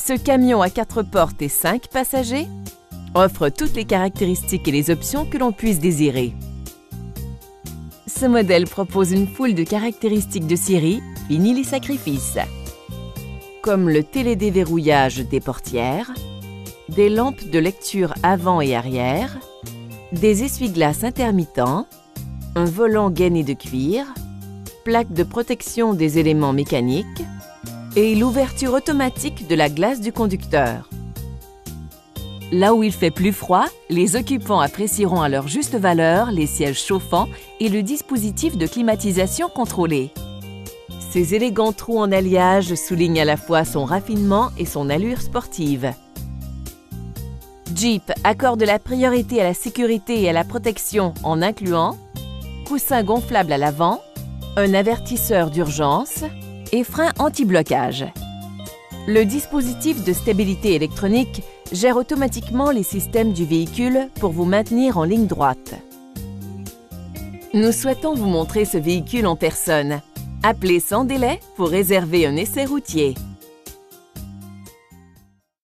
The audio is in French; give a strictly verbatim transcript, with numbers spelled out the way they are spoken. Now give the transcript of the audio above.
Ce camion à quatre portes et cinq passagers offre toutes les caractéristiques et les options que l'on puisse désirer. Ce modèle propose une foule de caractéristiques de série, fini les sacrifices, comme le télédéverrouillage des portières, des lampes de lecture avant et arrière, des essuie-glaces intermittents, un volant gainé de cuir, plaque de protection des éléments mécaniques et l'ouverture automatique de la glace du conducteur. Là où il fait plus froid, les occupants apprécieront à leur juste valeur les sièges chauffants et le dispositif de climatisation contrôlé. Ces élégants trous en alliage soulignent à la fois son raffinement et son allure sportive. Jeep accorde la priorité à la sécurité et à la protection en incluant coussin gonflable à l'avant, un avertisseur d'urgence et frein anti-blocage. Le dispositif de stabilité électronique gère automatiquement les systèmes du véhicule pour vous maintenir en ligne droite. Nous souhaitons vous montrer ce véhicule en personne. Appelez sans délai pour réserver un essai routier.